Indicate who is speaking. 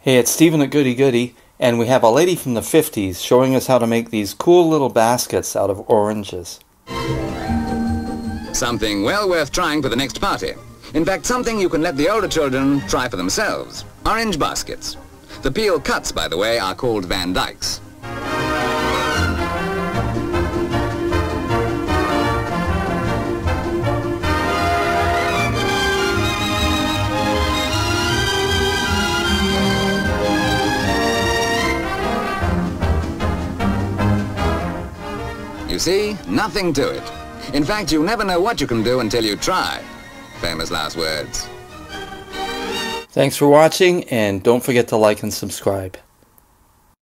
Speaker 1: Hey, it's Steven at Goodie Goodie, and we have a lady from the 50s showing us how to make these cool little baskets out of oranges.
Speaker 2: Something well worth trying for the next party. In fact, something you can let the older children try for themselves. Orange baskets. The peel cuts, by the way, are called Van Dykes. You see, nothing to it. In fact, you never know what you can do until you try. Famous last words.
Speaker 1: Thanks for watching, and don't forget to like and subscribe.